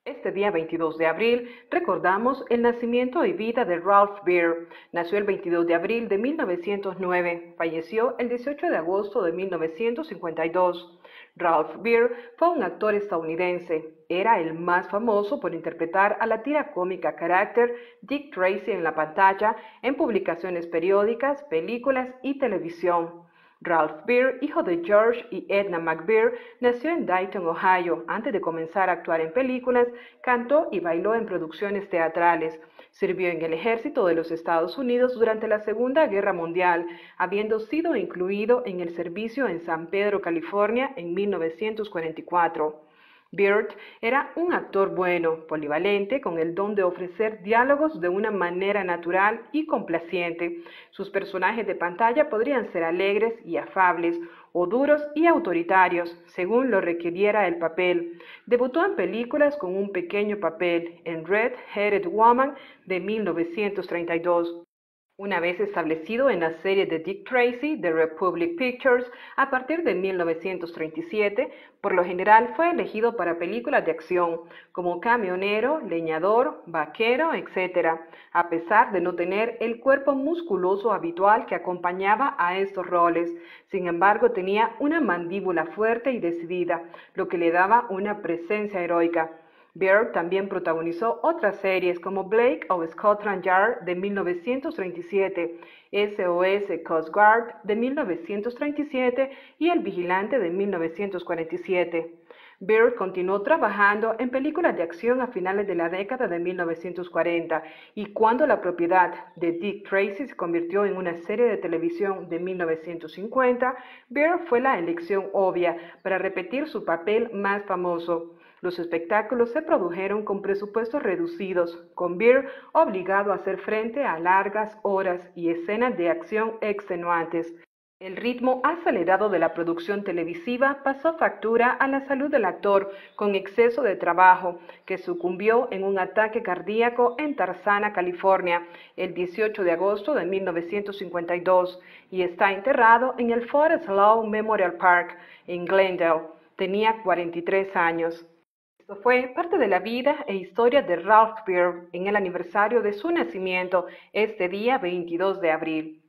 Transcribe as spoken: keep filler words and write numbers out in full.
Este día veintidós de abril recordamos el nacimiento y vida de Ralph Beer. Nació el veintidós de abril de mil novecientos nueve, falleció el dieciocho de agosto de mil novecientos cincuenta y dos. Ralph Beer fue un actor estadounidense. Era el más famoso por interpretar a la tira cómica carácter Dick Tracy en la pantalla, en publicaciones periódicas, películas y televisión. Ralph Beer, hijo de George y Edna McBeer, nació en Dayton, Ohio. Antes de comenzar a actuar en películas, cantó y bailó en producciones teatrales. Sirvió en el ejército de los Estados Unidos durante la Segunda Guerra Mundial, habiendo sido incluido en el servicio en San Pedro, California, en mil novecientos cuarenta y cuatro. Beard era un actor bueno, polivalente, con el don de ofrecer diálogos de una manera natural y complaciente. Sus personajes de pantalla podrían ser alegres y afables, o duros y autoritarios, según lo requiriera el papel. Debutó en películas con un pequeño papel, en Red-Headed Woman de mil novecientos treinta y dos. Una vez establecido en la serie de Dick Tracy de Republic Pictures a partir de mil novecientos treinta y siete, por lo general fue elegido para películas de acción, como camionero, leñador, vaquero, etcétera, a pesar de no tener el cuerpo musculoso habitual que acompañaba a estos roles. Sin embargo, tenía una mandíbula fuerte y decidida, lo que le daba una presencia heroica. Beard también protagonizó otras series como Blake of Scotland Yard de mil novecientos treinta y siete, S O S Coast Guard de mil novecientos treinta y siete y El Vigilante de mil novecientos cuarenta y siete. Beard continuó trabajando en películas de acción a finales de la década de mil novecientos cuarenta, y cuando la propiedad de Dick Tracy se convirtió en una serie de televisión de mil novecientos cincuenta, Beard fue la elección obvia para repetir su papel más famoso. Los espectáculos se produjeron con presupuestos reducidos, con Beard obligado a hacer frente a largas horas y escenas de acción extenuantes. El ritmo acelerado de la producción televisiva pasó factura a la salud del actor con exceso de trabajo, que sucumbió en un ataque cardíaco en Tarzana, California, el dieciocho de agosto de mil novecientos cincuenta y dos, y está enterrado en el Forest Lawn Memorial Park, en Glendale. Tenía cuarenta y tres años. Esto fue parte de la vida e historia de Ralph Beer en el aniversario de su nacimiento, este día veintidós de abril.